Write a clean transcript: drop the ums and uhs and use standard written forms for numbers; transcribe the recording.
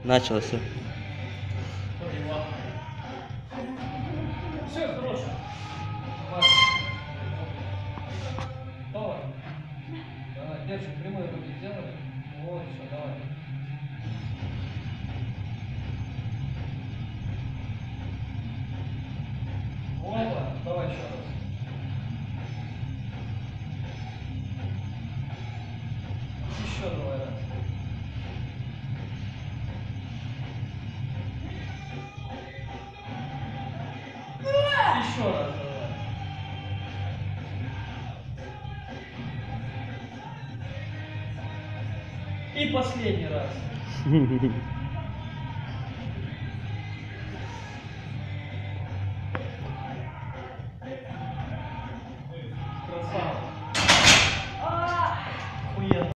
Начался. Все, хорошо. Давай. Давай, держи, прямые руки сделали. Вот, все, давай. Опа, давай еще раз. Еще давай раз. Еще раз давай. И последний раз.